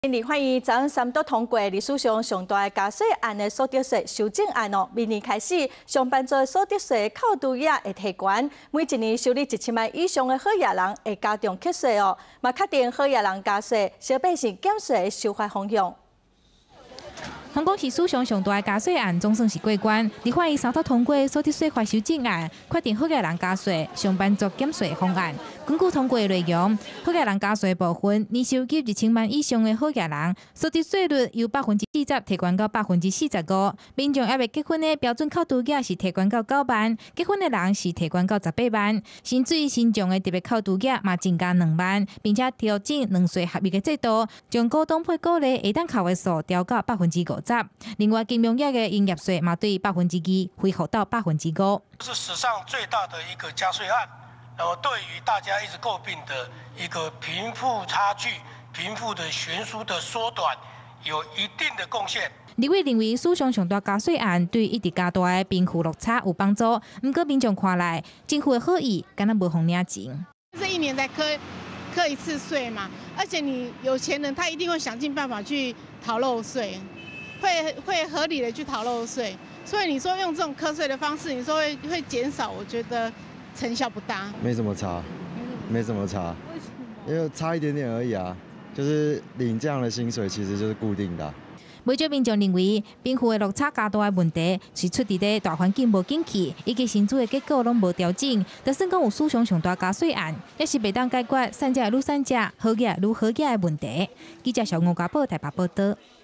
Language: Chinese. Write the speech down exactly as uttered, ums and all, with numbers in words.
立法院昨昏三读通过历史上上大的加税案的所得税修正案哦，明年开始，上班族所得税扣除额会提悬，每一年收入一千万以上的好业人会加重课税哦，嘛确定好业人加税，小百姓减税的收发方向。 香港是史上上大的加税案，总算是过关。立法院三读通过所得税法修正案，确定好业人加税、上班族减税方案。根据通过的内容，好业人加税部分，年收入一千万以上的好业人，所得税率由百分之四十提悬到百分之四十五。民众还未结婚的标准扣除额是提悬到九万，结婚的人是提悬到十八万。薪水新涨的特别扣除额嘛增加两万，并且调整两岁合约的制度，将股东配股利下当扣的数调到百分之五。 另外，金融业的营业税嘛，对百分之二恢复到百分之五。 是史上最大的一个加税案，然后对于大家一直诟病的一个贫富差距、贫富的悬殊的缩短，有一定的贡献。 立委认为史上上大加税案对一直加大的贫富落差有帮助，不过民众看来，政府的好意敢若无风领钱。 这一年才课课一次税嘛，而且你有钱人他一定会想尽办法去逃漏税。 会会合理的去逃漏税，所以你说用这种课税的方式，你说会会减少，我觉得成效不大。 没什么差，没什么差，因为差一点点而已啊。就是领这样的薪水，其实就是固定的、啊。 不少民众认为，贫富的落差加大的问题是出伫咧大环境无景气，以及薪资的结果拢无调整。就算讲有史上上大加税案，也是袂当解决善者愈善者、好者愈好者的问题。记者小吴家宝台北报道。